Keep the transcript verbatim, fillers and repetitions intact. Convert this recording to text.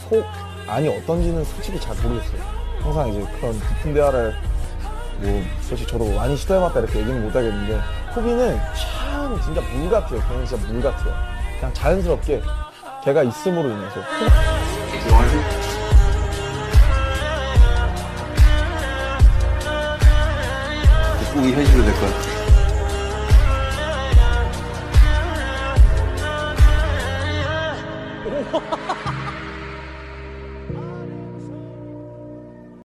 속 안이 어떤지는 솔직히 잘 모르겠어요. 항상 이제 그런 깊은 대화를 뭐 솔직히 저도 많이 시도해봤다 이렇게 얘기는 못하겠는데 코비는 참 진짜 물 같아요. 걔는 진짜 물 같아요. 그냥 자연스럽게 걔가 있음으로 인해서 꿈이 현실로 될 거야.